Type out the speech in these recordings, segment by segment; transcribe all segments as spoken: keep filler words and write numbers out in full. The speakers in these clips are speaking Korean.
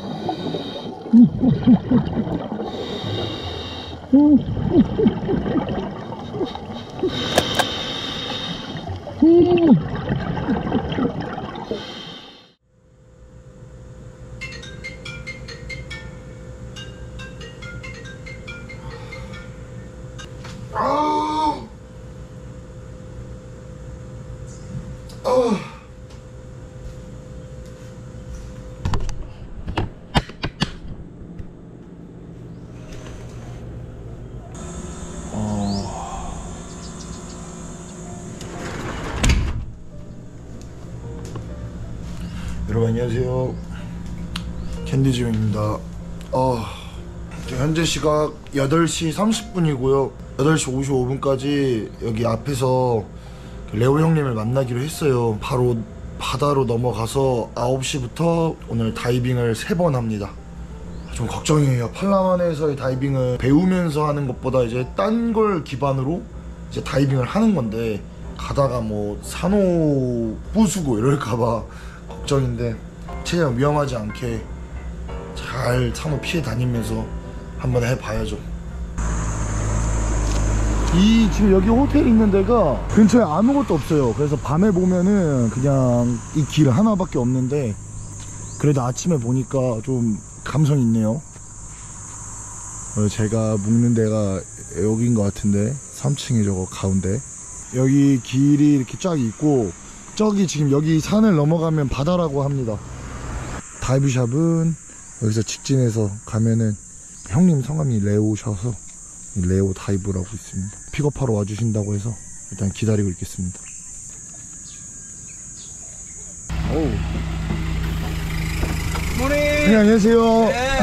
여러분 안녕하세요, 캔디지용입니다. 어, 현재 시각 여덟 시 삼십 분이고요 여덟 시 오십오 분까지 여기 앞에서 레오 형님을 만나기로 했어요. 바로 바다로 넘어가서 아홉 시부터 오늘 다이빙을 세 번 합니다. 좀 걱정이에요. 팔라완에서의 다이빙을 배우면서 하는 것보다 이제 딴 걸 기반으로 이제 다이빙을 하는 건데, 가다가 뭐 산호 부수고 이럴까봐 걱정인데, 최대한 위험하지 않게 잘 산호 피해 다니면서 한번 해봐야죠. 이 지금 여기 호텔 있는 데가 근처에 아무것도 없어요. 그래서 밤에 보면은 그냥 이 길 하나밖에 없는데, 그래도 아침에 보니까 좀 감성 있네요. 제가 묵는 데가 여기인 것 같은데, 삼 층에 저거 가운데 여기 길이 이렇게 쫙 있고, 저기 지금 여기 산을 넘어가면 바다라고 합니다. 다이브샵은 여기서 직진해서 가면은 형님 성함이 레오셔서 레오 다이브라고 있습니다. 픽업하러 와주신다고 해서 일단 기다리고 있겠습니다. 오우. 모닝. 네, 안녕하세요. 네.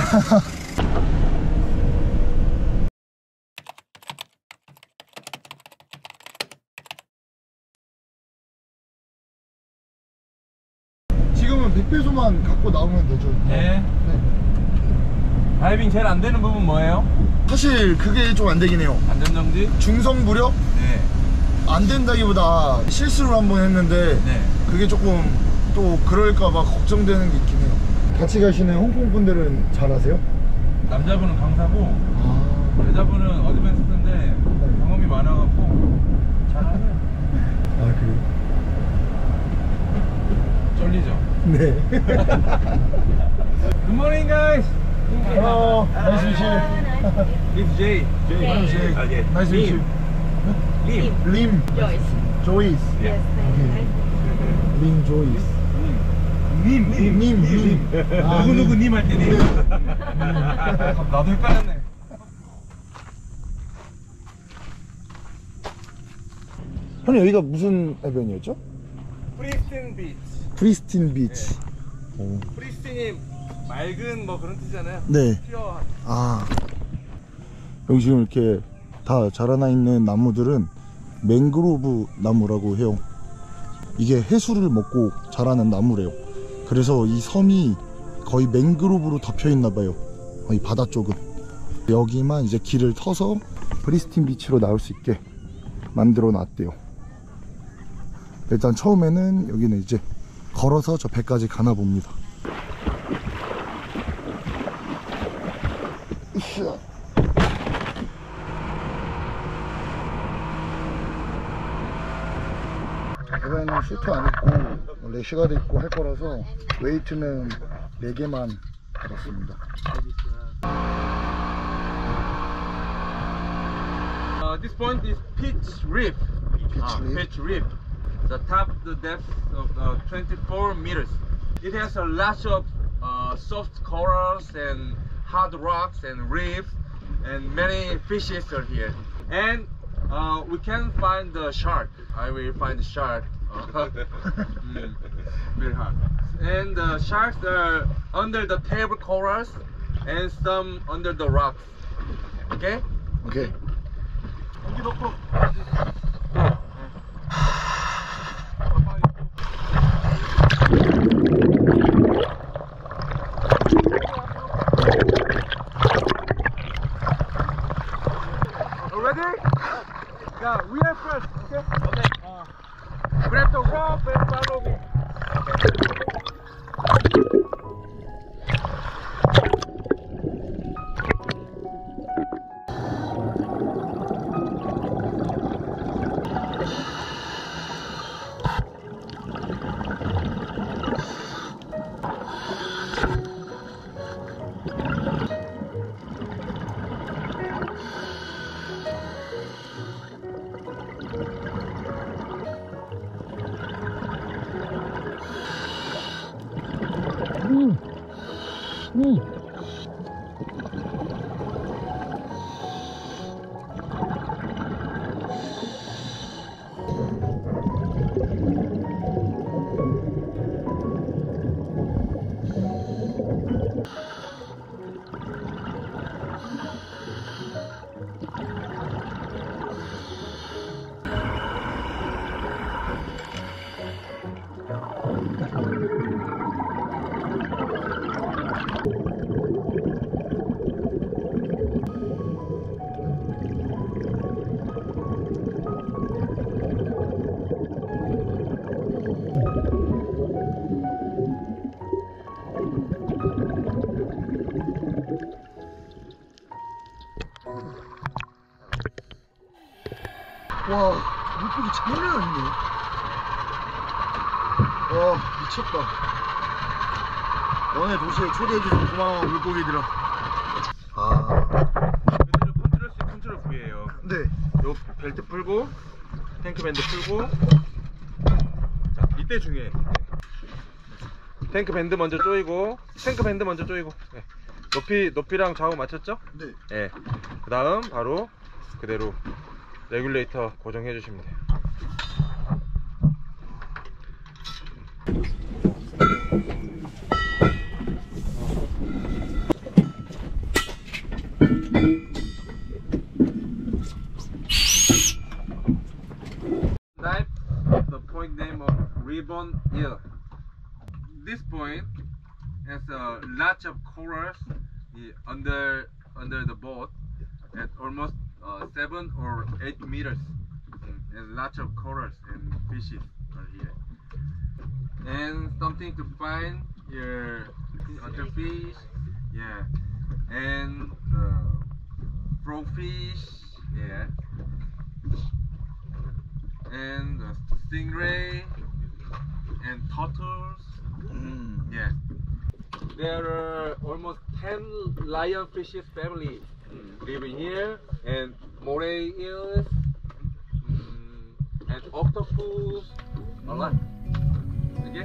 지금은 백 배소만 갖고 나오면 되죠? 네. 네. 다이빙 제일 안 되는 부분 뭐예요? 사실 그게 좀 안 되긴 해요. 안전정지? 중성 무력? 네. 안 된다기보다 실수를 한번 했는데, 네. 그게 조금 또 그럴까봐 걱정되는 게 있긴 해요. 같이 가시는 홍콩 분들은 잘하세요? 남자분은 강사고, 아... 여자분은 어드밴스인데 네. 경험이 많아갖고 잘하네요. 아, 그래요? 쫄리죠? 네. Good morning, guys. Hello. Nice to meet you. It's Jay. Jay. Hello, Jay. Okay. Nice to meet you. Lim. Lim. Joyce. Joyce. Yes, Okay. 림 Joyce. 님. 님. 님. 님. 아, 누구 누구 님 할 때 님. 나도 헷갈렸네. 형님 여기가 무슨 해변이었죠? 프리스틴 비치. 프리스틴 비치. 네. 오. 프리스틴이 맑은 뭐 그런 뜻이잖아요. 네. 퓨어한. 아, 여기 지금 이렇게 다 자라나 있는 나무들은 맹그로브 나무라고 해요. 이게 해수를 먹고 자라는 나무래요. 그래서 이 섬이 거의 맹그로브로 덮여 있나 봐요. 이 바다 쪽은. 여기만 이제 길을 터서 프리스틴 비치로 나올 수 있게 만들어 놨대요. 일단 처음에는 여기는 이제 걸어서 저 배까지 가나 봅니다. 이번에는 슈트 안 입고 래시가드 입고 할 거라서 웨이트는 네 개만 받았습니다. Uh, this point is Pitch Reef. Pitch uh, Reef. Pitch Reef. The top, the depth of uh, twenty-four meters. It has a lot of uh, soft corals and hard rocks and reefs, and many fishes are here. And uh, we can find the shark. I will find the shark. Uh, mm, very hard. And the sharks are under the table corals and some under the rocks. Okay? 오케이. 여기 놓고. Ready? Yeah, we are first, okay? Okay. Uh, grab the rope and follow me. 음. 음. 와, 물고기 장난 아니네. 와, 미쳤다. 너네 도시에 초대해줘서 고마워, 물고기들아. 아, 근데 저 컨트롤 C 컨트롤 V예요. 네. 요 벨트 풀고 탱크 밴드 풀고. 자, 이때 중요해. 탱크 밴드 먼저 조이고, 탱크 밴드 먼저 조이고. 네. 높이 높이랑 좌우 맞췄죠? 네. 예. 그 다음 바로 그대로 레귤레이터 고정해 주시면 돼요. Knife, the point name of ribbon eel. This point has a lot of corals eh, under under the boat at almost uh, seven or eight meters, mm, and lots of corals and fishes are here. And something to find your other fish, yeah, and uh, frogfish, yeah, and uh, stingray and turtles, 음. yeah. There are almost ten lionfishes family living here, and moray eels, mm, and octopus, a lot. Okay?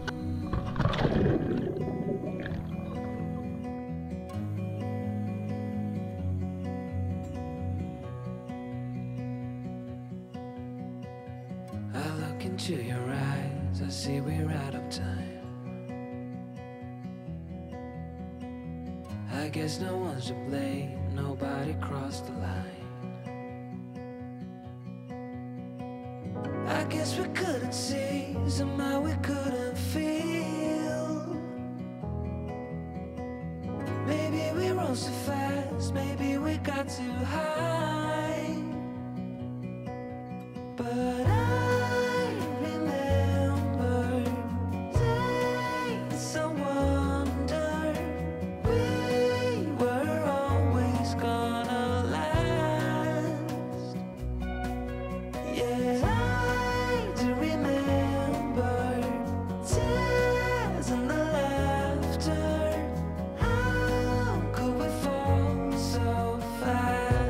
I look into your eyes, I see we're out of time. I guess no one's to blame, nobody crossed the line. I guess we couldn't see, somehow we couldn't feel. Maybe we rose too fast, maybe we got too high. But I remember days I wonder we were always gonna last. Yeah, I do remember tears and the laughter. How could we fall so fast?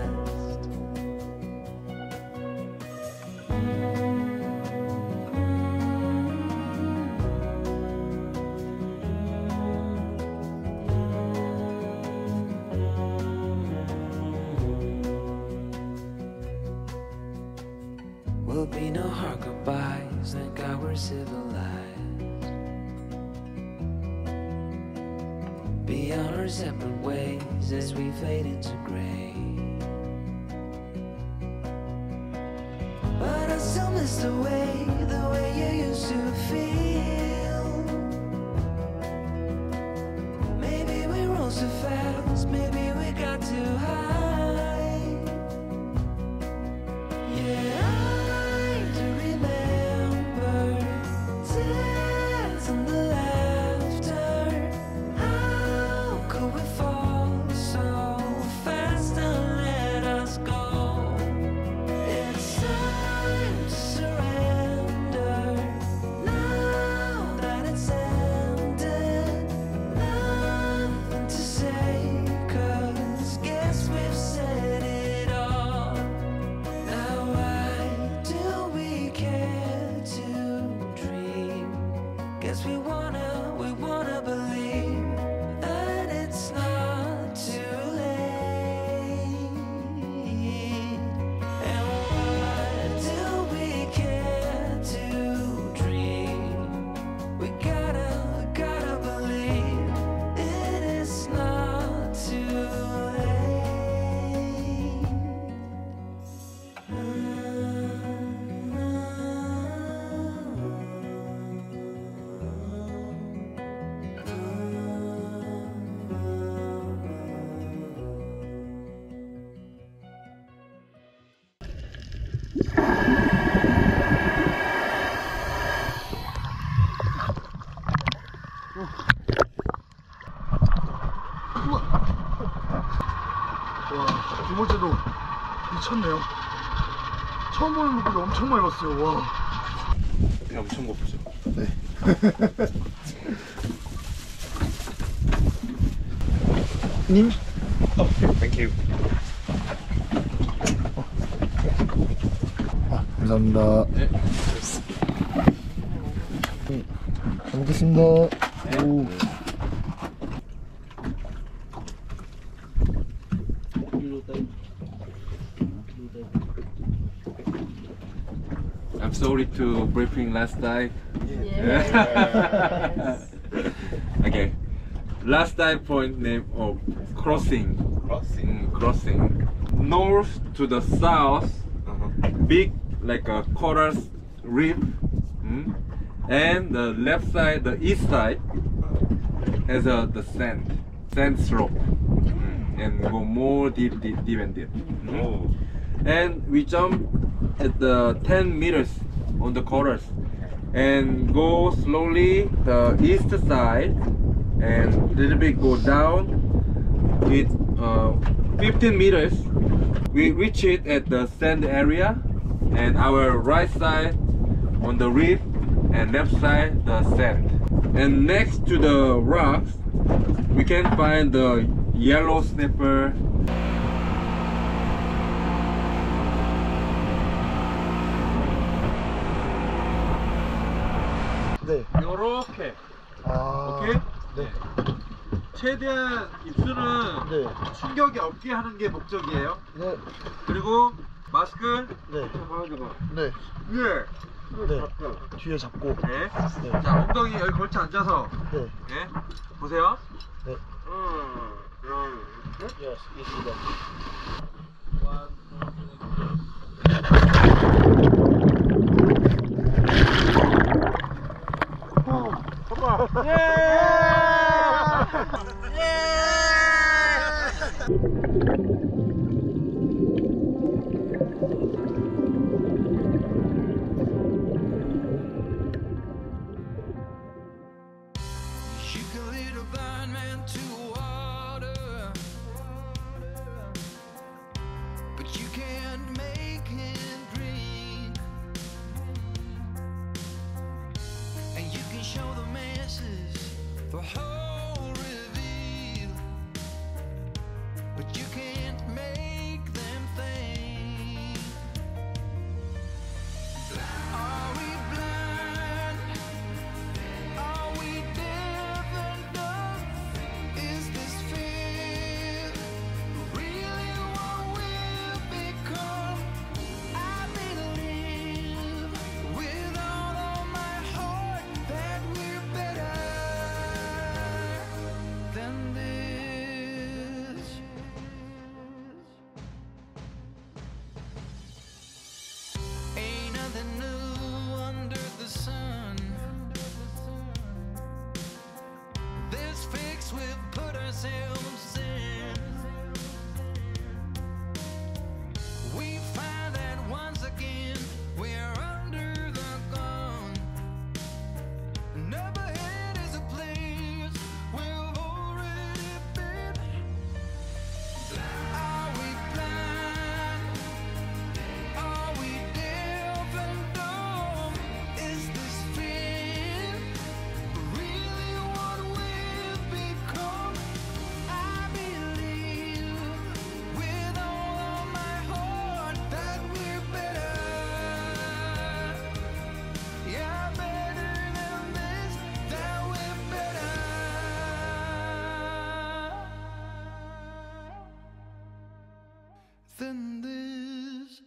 Will be no hard goodbyes, thank God we're civilized. Be on our separate ways as we fade into gray. But I still miss the way, the way you used to feel. Maybe we rose too fast, maybe we got too high. Yeah, I do remember tears and the laughter. How could we fall so fast and let us go? It's time to surrender. Now 우와. 와, 두 번째도 미쳤네요. 처음 보는 것보다 엄청 많이 봤어요. 와. 배 엄청 고프죠? 네. 님? 땡큐. 아, 감사합니다. 네. 잘 먹겠습니다. 오. I'm sorry to briefing last time. Okay. Last time point name of crossing. Crossing. Mm, crossing. North to the south. Big like a coral reef. Mm, and the left side, the east side, has a the sand, sand slope, Mm, and go more deep, deep, deep and deep. Mm. And we jump at the ten meters on the corners and go slowly the east side and little bit go down with uh, fifteen meters. We reach it at the sand area and our right side on the reef and left side the sand. And next to the rocks we can find the yellow snapper. 네. 요렇게. 아. 오케이? 네. 최대한 입술은 네. 충격이 없게 하는 게 목적이에요. 네. 그리고 마스크 네. 가만히봐. 네. 위에 네. 뒤에 잡고. 네. 네. 자, 엉덩이 여기 걸치 앉아서 네. 네. 보세요. 네. 음, 음. Yes, easy then. You can lead a blind man to water, but you can't make him drink. And you can show the masses the whole reveal, but you can't make them think. Are we blind? Are we deaf and dumb? Is this fear really what we've become? I believe with all of my heart that we're better than this. Ain't nothing new under the sun. This fix we've put ourselves in. We find that once again we're under the gun. And up ahead is a place we've already been. Are we blind? Are we deaf and dumb? Is this fear really what we've become? I believe with all of my heart that we're better. Yeah, better than this, that we're better than this.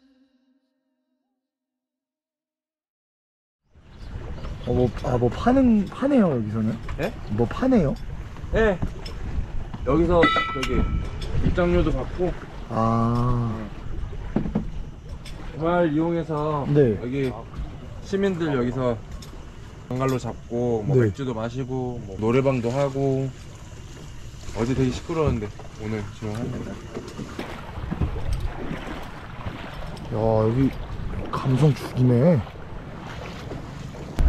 어, 뭐, 아, 뭐 파는, 파네요, 여기서는? 네? 뭐 파네요? 네. 여기서 저기 입장료도 받고 아. 말 이용해서 네. 여기 시민들 여기서 방갈로 잡고 뭐 네. 맥주도 마시고 뭐 노래방도 하고 어제 되게 시끄러웠는데 오늘 조용한데. 야, 여기 감성 죽이네.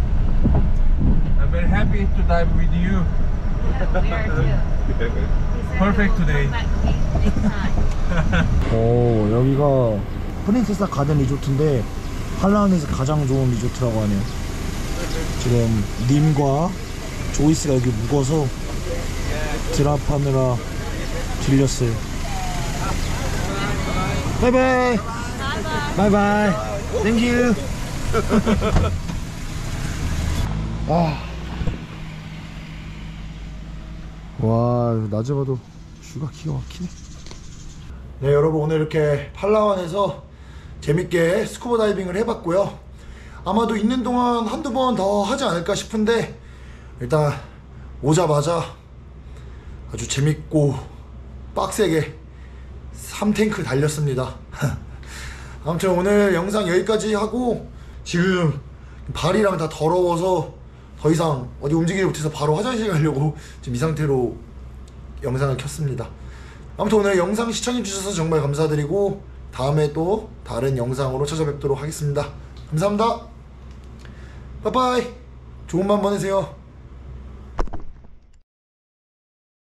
I'm very happy to dive with you. Yeah, we are too. We perfect today. 오, 여기가 프린세사 가든 리조트인데 팔라완에서 가장 좋은 리조트라고 하네요. 지금 님과 조이스가 여기 묵어서 드랍하느라 들렸어요. 바이바이. 바이바이. 땡큐. 아. 와, 낮에 봐도 뷰가 기가 막히네. 네, 여러분 오늘 이렇게 팔라완에서 재밌게 스쿠버 다이빙을 해봤고요. 아마도 있는 동안 한두 번 더 하지 않을까 싶은데 일단 오자마자 아주 재밌고 빡세게 삼 탱크 달렸습니다. 아무튼 오늘 영상 여기까지 하고 지금 발이랑 다 더러워서 더 이상 어디 움직이지 못해서 바로 화장실 가려고 지금 이 상태로 영상을 켰습니다. 아무튼 오늘 영상 시청해주셔서 정말 감사드리고 다음에 또 다른 영상으로 찾아뵙도록 하겠습니다. 감사합니다. 빠빠이. 좋은 밤 보내세요.